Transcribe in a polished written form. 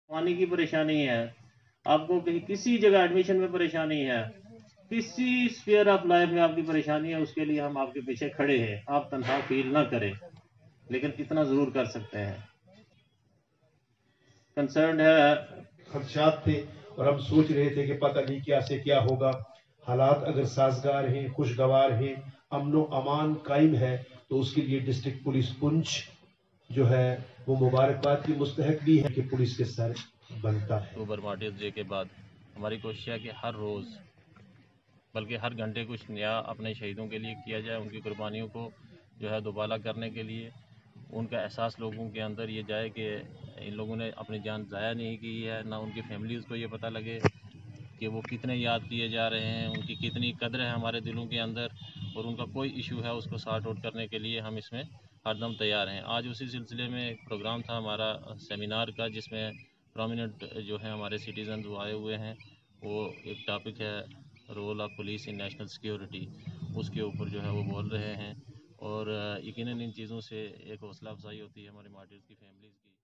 पानी की परेशानी है, आपको कहीं किसी जगह एडमिशन में परेशानी है, किसी स्फीयर ऑफ लाइफ में आपकी परेशानी है, उसके लिए हम आपके पीछे खड़े हैं। आप तनहा फील ना करें, लेकिन इतना जरूर कर सकते हैं, कंसर्न है। खदशात थे और हम सोच रहे थे कि पता नहीं क्या से क्या होगा। हालात अगर साजगार हैं, खुशगवार हैं, अमन अमान कायम है, तो उसके लिए डिस्ट्रिक्ट पुलिस पुंछ जो है वो मुबारकबाद की मुस्तहक भी है कि पुलिस के सर बनता है। अक्टूबर मार्टियर्स डे के बाद हमारी कोशिश है कि हर रोज़ बल्कि हर घंटे कुछ नया अपने शहीदों के लिए किया जाए, उनकी कुर्बानियों को जो है दोबाला करने के लिए उनका एहसास लोगों के अंदर ये जाए कि इन लोगों ने अपनी जान ज़ाया नहीं की है, ना उनकी फैमिलीज़ को ये पता लगे कि वो कितने याद किए जा रहे हैं, उनकी कितनी कदर है हमारे दिलों के अंदर, और उनका कोई इशू है उसको सॉर्ट आउट करने के लिए हम इसमें हरदम तैयार हैं। आज उसी सिलसिले में एक प्रोग्राम था हमारा सेमिनार का, जिसमें प्रोमिनेंट जो है हमारे सिटीजन वो आए हुए हैं। वो एक टॉपिक है role of police in national security, उसके ऊपर जो है वो बोल रहे हैं। और यकीनन इन चीज़ों से एक हौसला अफजाई होती है हमारे मार्टिर्स की फैमिलीज़ की।